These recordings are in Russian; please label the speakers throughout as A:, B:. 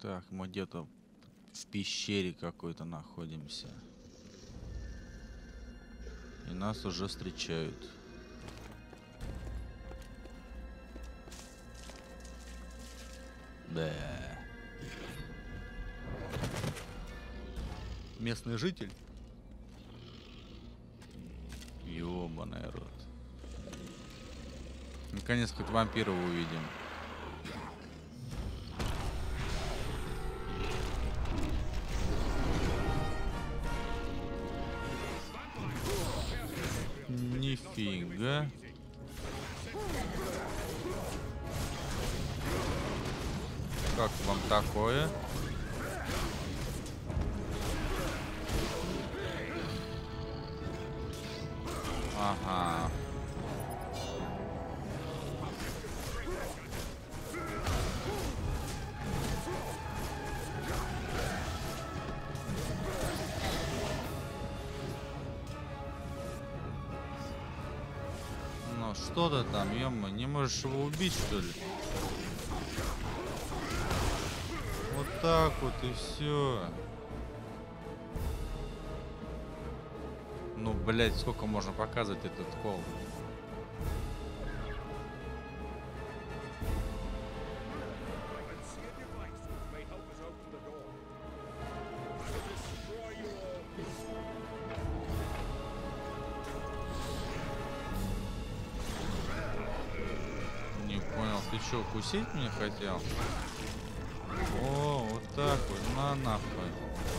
A: Так, мы где-то в пещере какой-то находимся. И нас уже встречают. Да. Местный житель? Ёбаный рот. Наконец хоть вампира увидим. Нифига. Как вам такое? Ага. Ну что ты там, ё-моё, не можешь его убить, что ли? Вот так вот и все. Ну, блять, сколько можно показывать этот кол? Не понял, ты что, укусить меня хотел? О, вот так вот, на нахуй.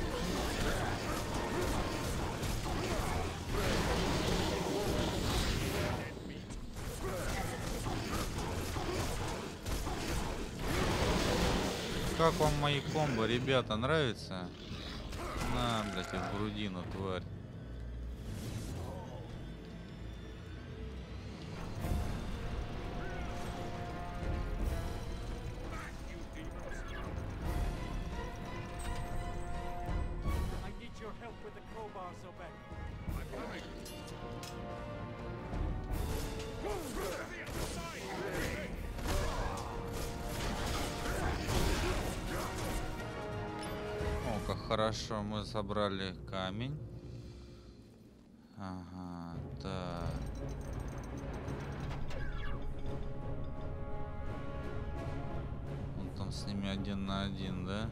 A: Как вам мои комбо, ребята, нравится? На, блядь, в грудину, тварь. О, как хорошо, мы собрали камень. Ага, так. Он там с ними 1 на 1, да?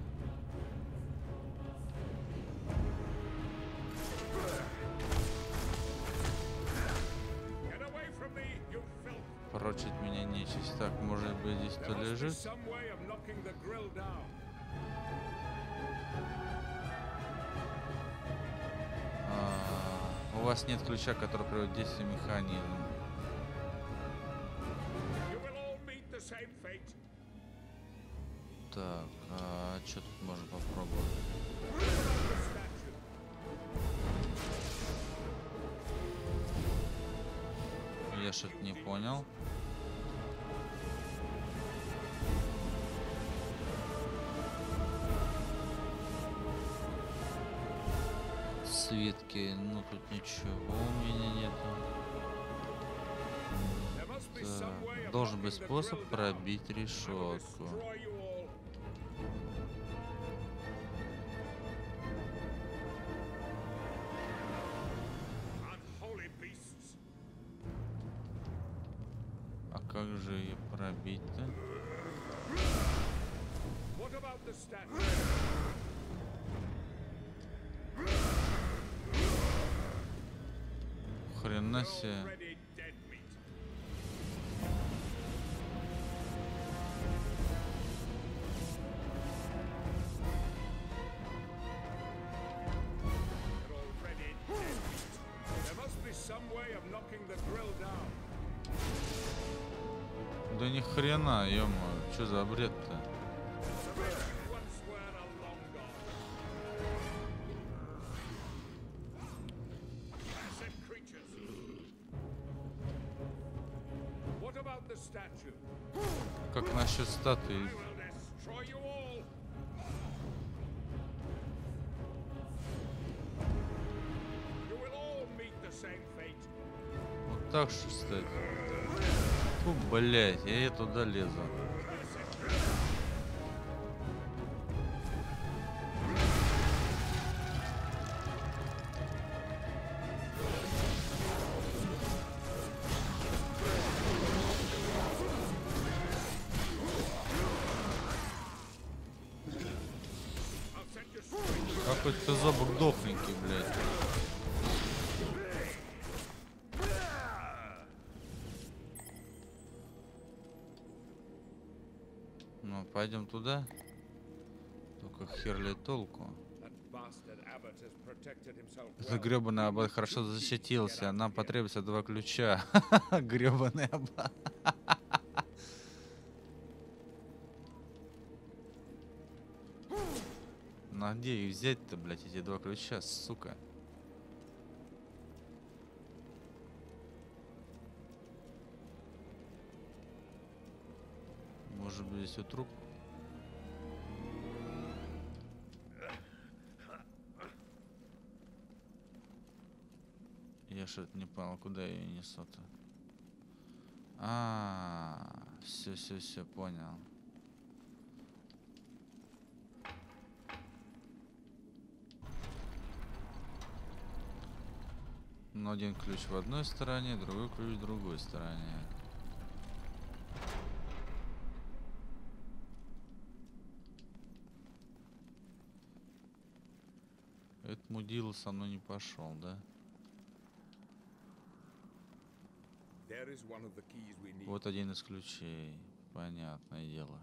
A: Порочить меня нечисть. Так, может быть, здесь кто лежит? У вас нет ключа, который приводит в действие механизм. Так, что тут можно попробовать? Я что-то не понял. Свитки, ну тут ничего у меня нету. Так, должен быть способ пробить решетку. А как же ее пробить-то? Хрена себе. Да ни хрена, ё-моё, что за бред-то? Как насчет статуи? Вот так что, кстати. Фу, блять, я туда лезу. Хоть ты зобок дохленький, блядь. Ну, пойдем туда. Только хер ли толку. Это гребаный аббат хорошо защитился. Нам потребуется 2 ключа. Гребаный аббат. Ну, а где их взять-то, блядь, эти 2 ключа, сука? Может быть, здесь у труп? Я что-то не понял, куда ее несут-то. Все, понял. Но один ключ в одной стороне, другой ключ в другой стороне. Этот мудила со мной не пошел, да? Вот один из ключей. Понятное дело.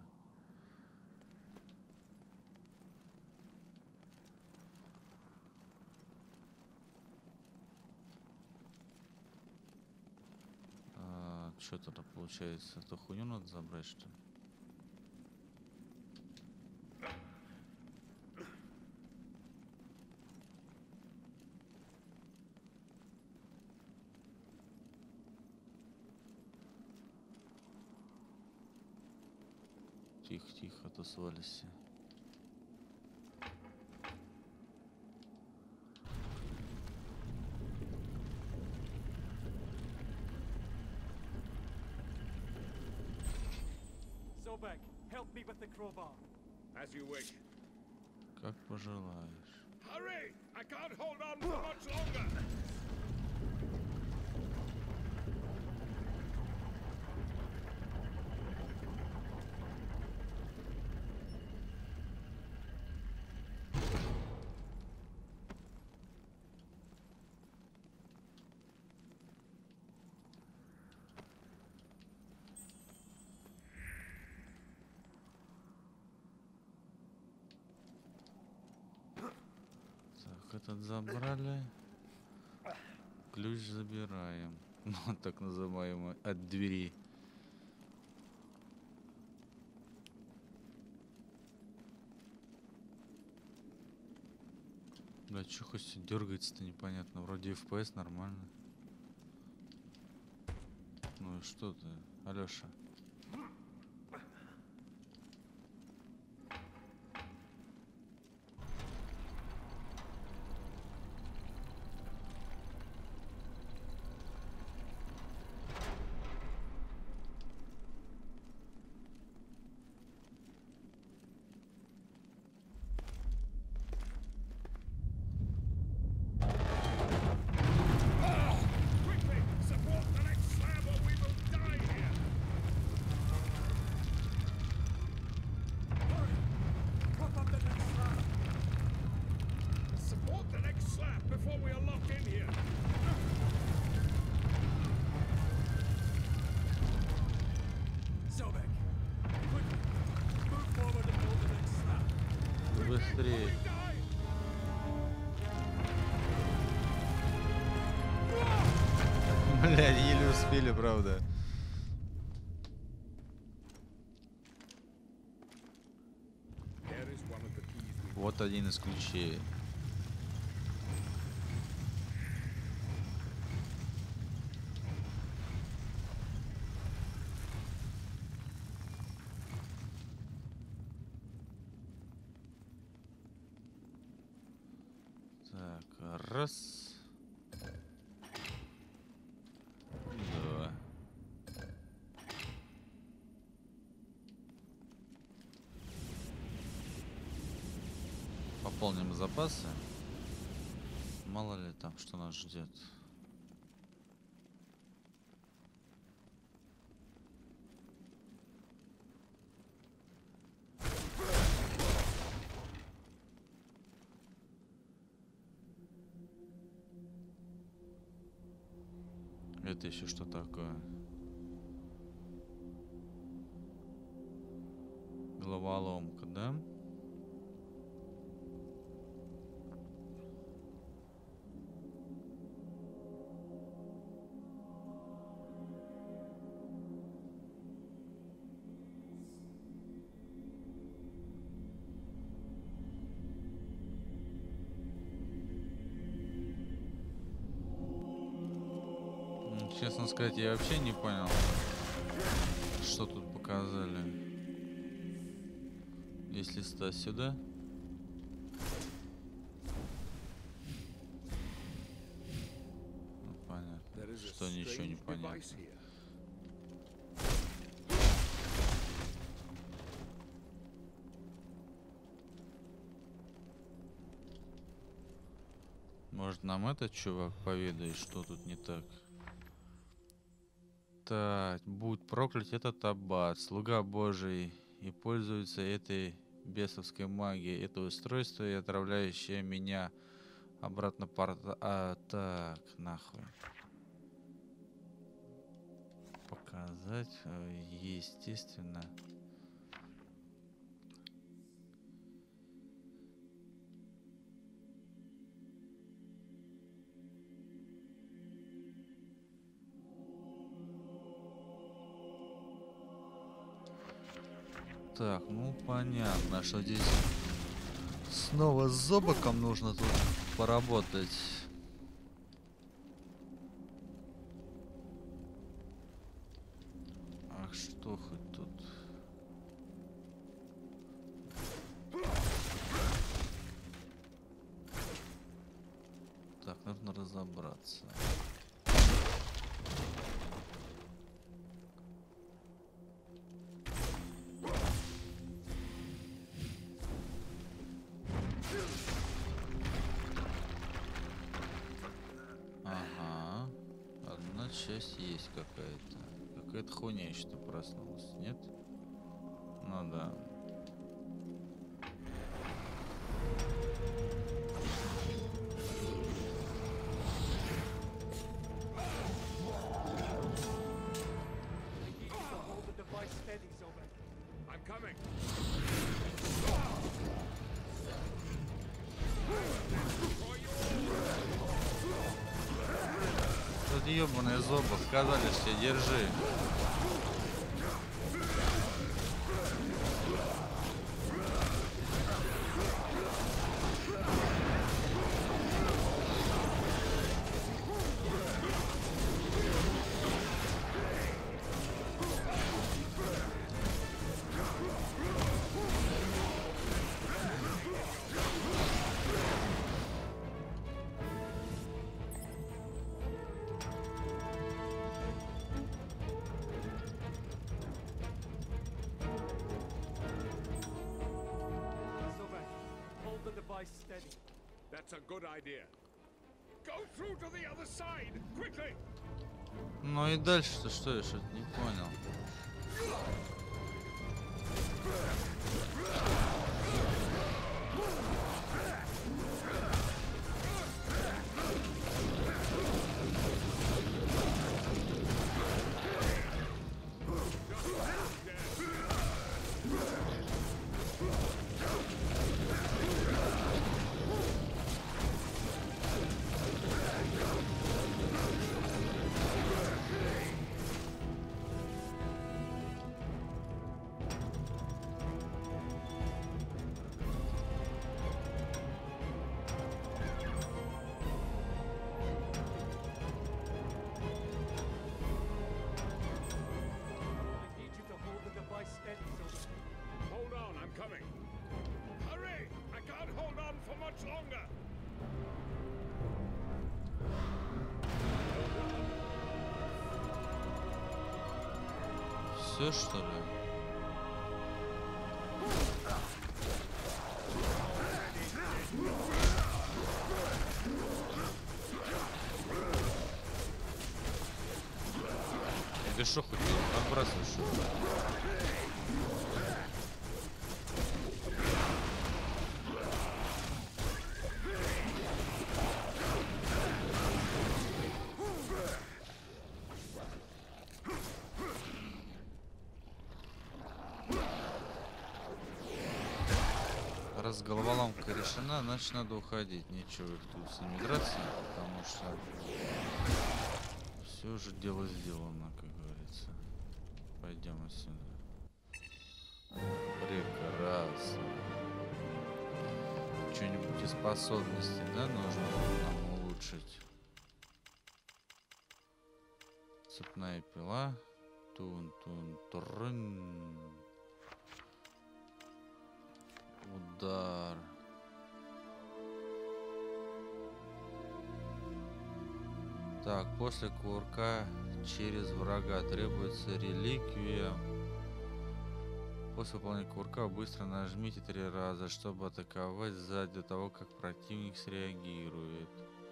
A: Что тогда получается? Эту хуйню надо забрать, что ли? Тихо, то свалишься.
B: Sobek, help me with the crowbar.
C: As you wish.
A: Как пожелаешь.
C: Hurry! I can't hold on for much longer.
A: Так, этот забрали. Ключ забираем. Ну, так называемый, от двери. Бля, чё хоть дергается-то непонятно. Вроде FPS нормально. Ну и что ты, Алёша?
C: Quickly! Support the next slab or we will die here!
B: Hurry! Prop up the next slab.
C: Support the next slab before we are locked in here!
B: Sobek, quickly, move forward and hold the next slab.
A: Быстрее.
C: Die!
A: Блядь, еле успели, правда.
C: There is one of the keys we
A: Вот один из ключей. Так, раз. Два. Пополним запасы. Мало ли там, что нас ждет. Это еще что такое? Головоломка, да? Честно сказать, я вообще не понял, что тут показали. Если листа сюда. Ну, понятно, что ничего не понятно. Может, нам этот чувак поведает, что тут не так? Так, будь проклят этот аббат, слуга Божий, и пользуется этой бесовской магией. Это устройство, и отравляющее меня обратно порта... так, нахуй. Показать, естественно. Так, ну понятно, что здесь снова с зобоком нужно тут поработать. Ах, что хоть тут? Так, нужно разобраться. Часть есть какая-то. Какая-то хуйня еще-то проснулась, нет? Ну да. Тут ебаные зубы сказали, что держи.
C: That's a good idea. Go through to the other side, quickly.
A: Ну и дальше-то что я что-то не понял.
C: Hold on, I'm coming. Hurry! I can't hold on for much longer.
A: Все что ли? Ты что хоть отбрасываешь? раз головоломка решена, значит надо уходить. Нечего их тут с ними драться, потому что все уже дело сделано, как говорится. Пойдем отсюда. Прекрасно. Что-нибудь из способностей, да, нужно нам улучшить? Цепная пила. Тун-тун-трын. Удар. Так, после кувырка через врага требуется реликвия. После выполнения кувырка быстро нажмите 3 раза, чтобы атаковать сзади до того, как противник среагирует.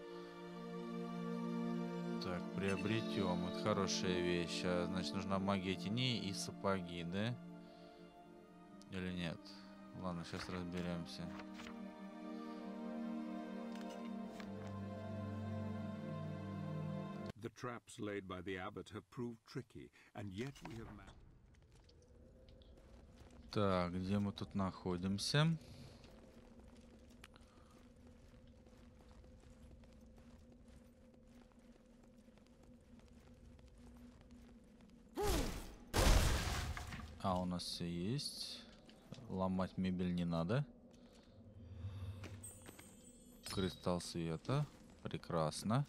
A: Так, приобретем. Это хорошая вещь. А, значит, нужна магия теней и сапоги, да? Или нет? Ладно, сейчас разберемся.
C: The traps laid by the abbot have proved tricky, and yet we have
A: Так, где мы тут находимся? А, у нас все есть. Ломать мебель не надо. Кристалл света. Прекрасно.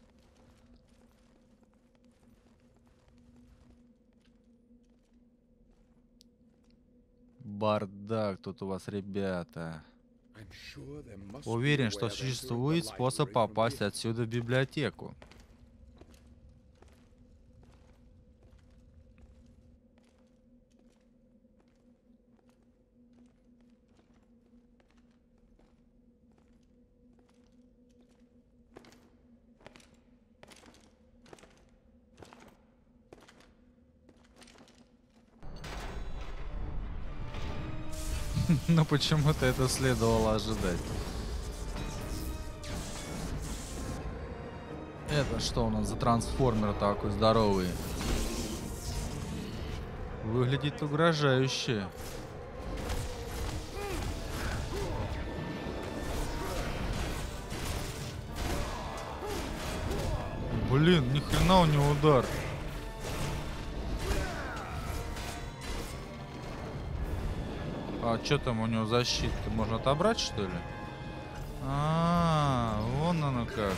A: Бардак тут у вас, ребята. Уверен, что существует способ попасть отсюда в библиотеку. Но почему-то это следовало ожидать. Это что у нас за трансформер такой здоровый? Выглядит угрожающе. Блин, ни хрена у него удар. А что там у него защита? Можно отобрать, что ли? Вон оно как.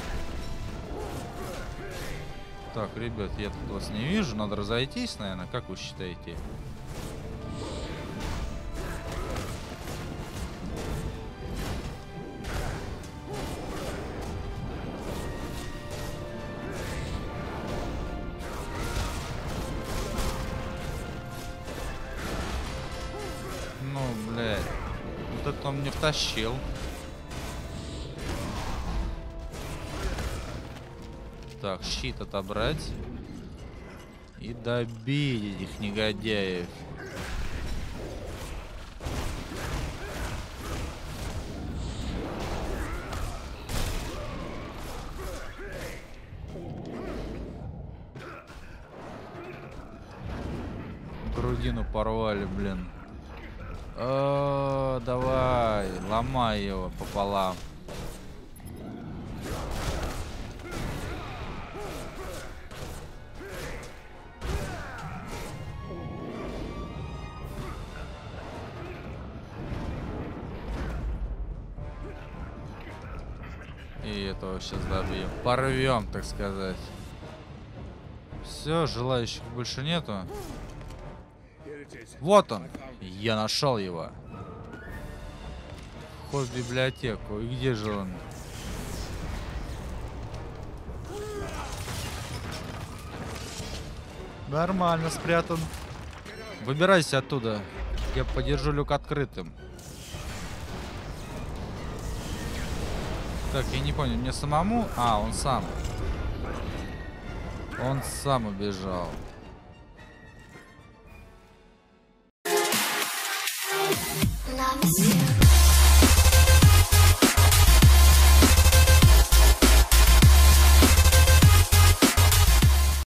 A: Так, ребят, я тут вас не вижу. Надо разойтись, наверное. Как вы считаете? Ну, блядь. Вот это он мне втащил. Так, щит отобрать. И добить этих негодяев. Грудину порвали, блин. Давай, ломай его пополам. И этого сейчас добьем. Порвем, так сказать. Все, желающих больше нету. Вот он. Я нашел его. Вход в библиотеку. И где же он? Нормально спрятан. Выбирайся оттуда. Я подержу люк открытым. Так, я не понял, мне самому? А, он сам. Он сам убежал.
D: Love is you.